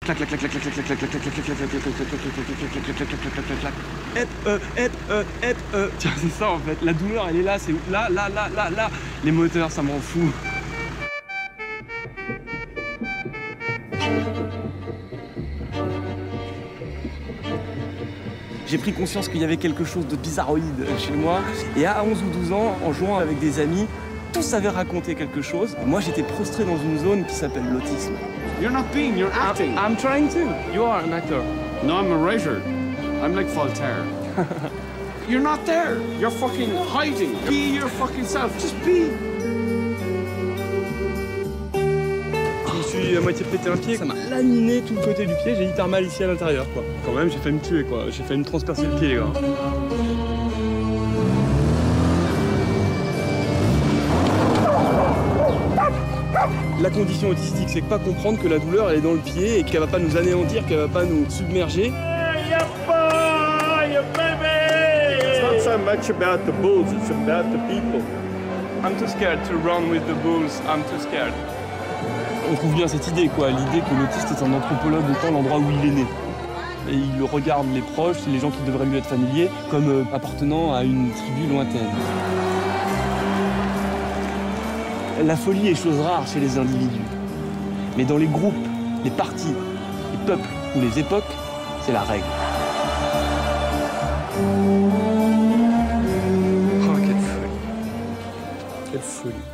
Tiens, c'est ça en fait. La douleur, elle est là, c'est là. Les moteurs, ça m'en fout. J'ai pris conscience qu'il y avait quelque chose de bizarroïde chez moi. Et à 11 ou 12 ans, en jouant avec des amis, tous avaient raconté quelque chose. Moi, j'étais prostré dans une zone qui s'appelle l'autisme. You're not being, you're acting. I'm trying to. You are an actor. No, I'm a writer. I'm like Voltaire. You're not there. You're fucking hiding. Be your fucking self. Just be. Je me suis à moitié pété un pied, ça m'a laminé tout le côté du pied, j'ai hyper mal ici à l'intérieur quoi. Quand même, j'ai failli me tuer quoi, j'ai failli me transpercer le pied les gars. La condition autistique, c'est pas comprendre que la douleur elle est dans le pied et qu'elle va pas nous anéantir, qu'elle va pas nous submerger. It's not so much about the bulls, it's about the people. I'm too scared to run with the bulls, I'm too scared. On trouve bien cette idée quoi, l'idée que l'autiste est un anthropologue autant l'endroit où il est né. Et il regarde les proches, les gens qui devraient lui être familiers, comme appartenant à une tribu lointaine. La folie est chose rare chez les individus. Mais dans les groupes, les partis, les peuples ou les époques, c'est la règle. Oh, quelle folie. Quelle folie.